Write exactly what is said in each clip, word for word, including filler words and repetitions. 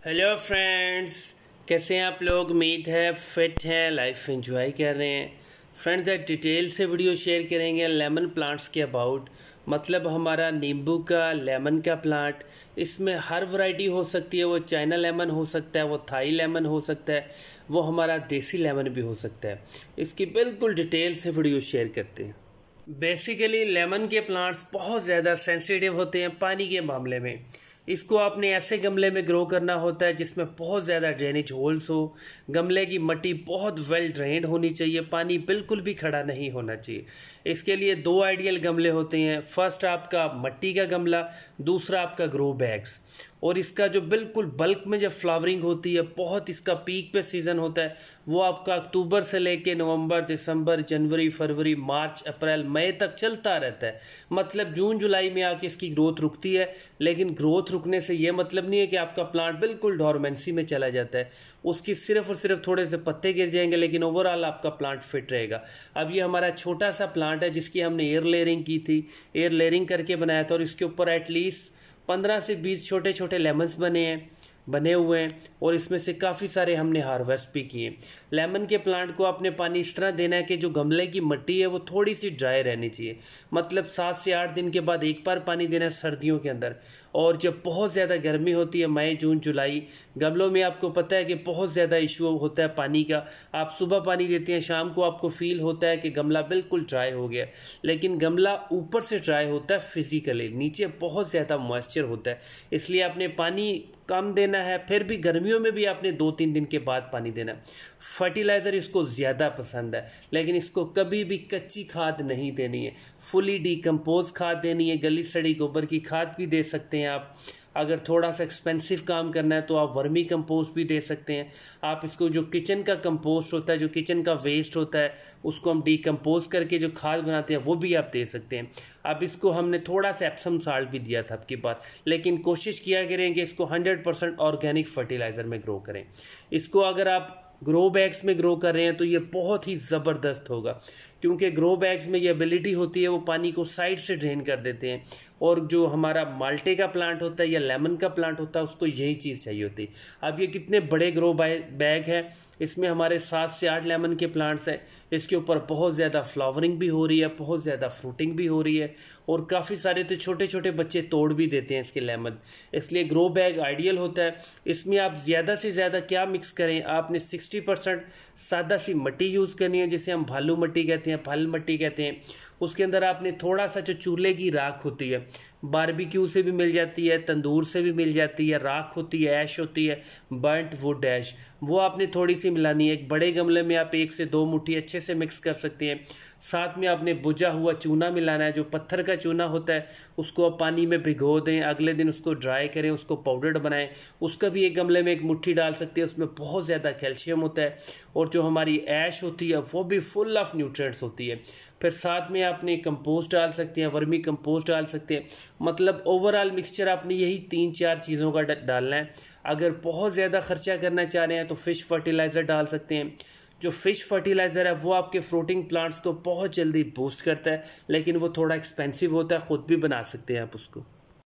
Hello friends, कैसे हैं आप लोग। उम्मीद है फिट हैं, लाइफ एंजॉय कर रहे हैं। फ्रेंड्स, एक डिटेल से वीडियो शेयर करेंगे लेमन प्लांट्स के अबाउट। मतलब हमारा नींबू का, लेमन का प्लांट, इसमें हर वैरायटी हो सकती है। वो चाइना लेमन हो सकता है, वो थाई लेमन हो सकता है, वो हमारा देसी लेमन भी हो सकता है। इसकी बिल्कुल डिटेल से वीडियो शेयर करते हैं। बेसिकली लेमन के प्लांट्स बहुत ज़्यादा सेंसिटिव होते हैं पानी के मामले में। इसको आपने ऐसे गमले में ग्रो करना होता है जिसमें बहुत ज़्यादा ड्रेनेज होल्स हो। गमले की मिट्टी बहुत वेल ड्रेन्ड होनी चाहिए, पानी बिल्कुल भी खड़ा नहीं होना चाहिए। इसके लिए दो आइडियल गमले होते हैं। फर्स्ट आपका मिट्टी का गमला, दूसरा आपका ग्रो बैग्स। और इसका जो बिल्कुल बल्क में जब फ्लावरिंग होती है, बहुत इसका पीक पे सीज़न होता है, वो आपका अक्टूबर से लेके नवंबर, दिसंबर, जनवरी, फरवरी, मार्च, अप्रैल, मई तक चलता रहता है। मतलब जून जुलाई में आके इसकी ग्रोथ रुकती है। लेकिन ग्रोथ रुकने से ये मतलब नहीं है कि आपका प्लांट बिल्कुल डोरमेंसी में चला जाता है। उसकी सिर्फ और सिर्फ थोड़े से पत्ते गिर जाएंगे, लेकिन ओवरऑल आपका प्लांट फिट रहेगा। अब ये हमारा छोटा सा प्लांट है जिसकी हमने एयर लेयरिंग की थी, एयर लेयरिंग करके बनाया था। और इसके ऊपर एटलीस्ट पंद्रह से बीस छोटे छोटे लेमन्स बने हैं बने हुए हैं। और इसमें से काफ़ी सारे हमने हार्वेस्ट भी किए। लेमन के प्लांट को आपने पानी इस तरह देना है कि जो गमले की मिट्टी है वो थोड़ी सी ड्राई रहनी चाहिए। मतलब सात से आठ दिन के बाद एक बार पानी देना है सर्दियों के अंदर। और जब बहुत ज़्यादा गर्मी होती है, मई, जून, जुलाई, गमलों में आपको पता है कि बहुत ज़्यादा इशू होता है पानी का। आप सुबह पानी देते हैं, शाम को आपको फील होता है कि गमला बिल्कुल ड्राई हो गया। लेकिन गमला ऊपर से ड्राई होता है फिजिकली, नीचे बहुत ज़्यादा मॉइस्चर होता है। इसलिए आपने पानी कम देना है। फिर भी गर्मियों में भी आपने दो तीन दिन के बाद पानी देना है। फर्टिलाइज़र इसको ज़्यादा पसंद है, लेकिन इसको कभी भी कच्ची खाद नहीं देनी है। फुली डिकम्पोज खाद देनी है। गली सड़ी गोबर की खाद भी दे सकते हैं आप। अगर थोड़ा सा एक्सपेंसिव काम करना है तो आप वर्मी कंपोस्ट भी दे सकते हैं। आप इसको जो किचन का कंपोस्ट होता है, जो किचन का वेस्ट होता है, उसको हम डिकम्पोज करके जो खाद बनाते हैं वो भी आप दे सकते हैं। अब इसको हमने थोड़ा सा एप्सम साल्ट भी दिया था आपकी बार, लेकिन कोशिश किया करें कि इसको हंड्रेड परसेंट ऑर्गेनिक फर्टिलाइज़र में ग्रो करें। इसको अगर आप ग्रो बैग्स में ग्रो कर रहे हैं तो ये बहुत ही ज़बरदस्त होगा, क्योंकि ग्रो बैग्स में ये एबिलिटी होती है वो पानी को साइड से ड्रेन कर देते हैं। और जो हमारा माल्टे का प्लांट होता है या लेमन का प्लांट होता है, उसको यही चीज़ चाहिए होती है। अब ये कितने बड़े ग्रो बैग है, इसमें हमारे सात से आठ लेमन के प्लांट्स हैं। इसके ऊपर बहुत ज़्यादा फ्लावरिंग भी हो रही है, बहुत ज़्यादा फ्रूटिंग भी हो रही है। और काफ़ी सारे तो छोटे छोटे बच्चे तोड़ भी देते हैं इसके लेमन। इसलिए ग्रो बैग आइडियल होता है। इसमें आप ज़्यादा से ज़्यादा क्या मिक्स करें, आपने सिक्सटी परसेंट सादा सी मिट्टी यूज़ करनी है, जिसे हम भालू मिट्टी कहते हैं, फल मिट्टी कहते हैं। उसके अंदर आपने थोड़ा सा जो चूल्हे की राख होती है, बारबेक्यू से भी मिल जाती है, तंदूर से भी मिल जाती है, राख होती है, ऐश होती है, बर्nt वुड ऐश, वो आपने थोड़ी सी मिलानी है। एक बड़े गमले में आप एक से दो मुट्ठी अच्छे से मिक्स कर सकते हैं। साथ में आपने बुझा हुआ चूना मिलाना है, जो पत्थर का चूना होता है, उसको आप पानी में भिगो दें, अगले दिन उसको ड्राई करें, उसको पाउडर बनाएं। उसका भी एक गमले में एक मुट्ठी डाल सकते हैं। उसमें बहुत ज़्यादा कैल्शियम होता है। और जो हमारी ऐश होती है वो भी फुल ऑफ न्यूट्रिएंट्स होती है। फिर साथ में आपने कंपोस्ट डाल सकते हैं, वर्मी कंपोस्ट डाल सकते हैं। मतलब ओवरऑल मिक्सचर आपने यही तीन चार चीज़ों का डालना है। अगर बहुत ज़्यादा खर्चा करना चाह रहे हैं तो फ़िश फर्टिलाइज़र डाल सकते हैं। जो फ़िश फर्टिलाइज़र है वो आपके फ्रूटिंग प्लांट्स को बहुत जल्दी बूस्ट करता है, लेकिन वो थोड़ा एक्सपेंसिव होता है। ख़ुद भी बना सकते हैं आप उसको।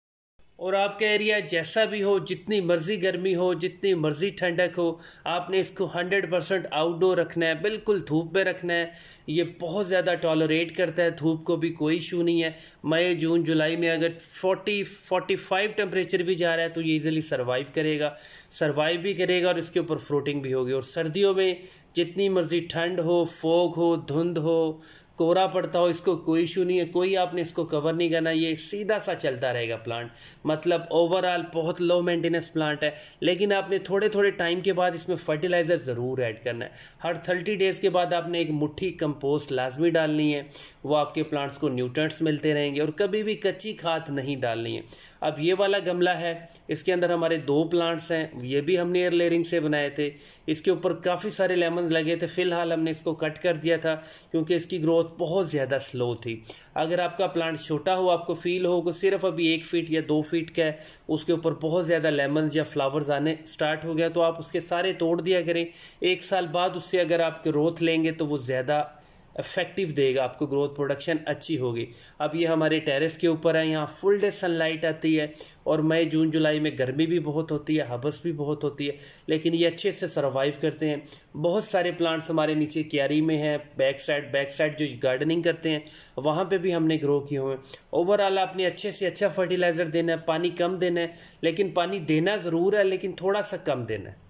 और आपका एरिया जैसा भी हो, जितनी मर्ज़ी गर्मी हो, जितनी मर्ज़ी ठंडक हो, आपने इसको हंड्रेड परसेंट आउटडोर रखना है, बिल्कुल धूप में रखना है। ये बहुत ज़्यादा टॉलरेट करता है धूप को, भी कोई इशू नहीं है। मई, जून, जुलाई में अगर चालीस, पैंतालीस टेम्परेचर भी जा रहा है तो ये इजीली सर्वाइव करेगा सर्वाइव भी करेगा और इसके ऊपर फ्रूटिंग भी होगी। और सर्दियों में जितनी मर्ज़ी ठंड हो, फोग हो, धुंध हो, कोहरा पड़ता हो, इसको कोई इशू नहीं है। कोई आपने इसको कवर नहीं करना, ये सीधा सा चलता रहेगा प्लांट। मतलब ओवरऑल बहुत लो मेंटेनेंस प्लांट है। लेकिन आपने थोड़े थोड़े टाइम के बाद इसमें फर्टिलाइज़र ज़रूर ऐड करना है। हर थर्टी डेज़ के बाद आपने एक मुट्ठी कंपोस्ट लाजमी डालनी है। वो आपके प्लांट्स को न्यूट्रिएंट्स मिलते रहेंगे। और कभी भी कच्ची खाद नहीं डालनी है। अब ये वाला गमला है, इसके अंदर हमारे दो प्लांट्स हैं। ये भी हमने एयर लेयरिंग से बनाए थे। इसके ऊपर काफ़ी सारे लेमन लगे थे। फ़िलहाल हमने इसको कट कर दिया था क्योंकि इसकी ग्रोथ बहुत ज़्यादा स्लो थी। अगर आपका प्लांट छोटा हो, आपको फील हो कि सिर्फ अभी एक फीट या दो फीट का है, उसके ऊपर बहुत ज़्यादा लेमन या फ्लावर्स आने स्टार्ट हो गया, तो आप उसके सारे तोड़ दिया करें। एक साल बाद उससे अगर आप ग्रोथ लेंगे तो वो ज़्यादा इफेक्टिव देगा, आपको ग्रोथ प्रोडक्शन अच्छी होगी। अब ये हमारे टेरेस के ऊपर है, यहाँ फुल डे सनलाइट आती है और मई जून जुलाई में गर्मी भी बहुत होती है, हबस भी बहुत होती है, लेकिन ये अच्छे से सर्वाइव करते हैं। बहुत सारे प्लांट्स हमारे नीचे क्यारी में हैं, बैक साइड बैक साइड जो गार्डनिंग करते हैं वहाँ पे भी हमने ग्रो किए हुए हैं। ओवरऑल आपने अच्छे से अच्छा फर्टिलाइज़र देना है, पानी कम देना है, लेकिन पानी देना ज़रूर है लेकिन थोड़ा सा कम देना है।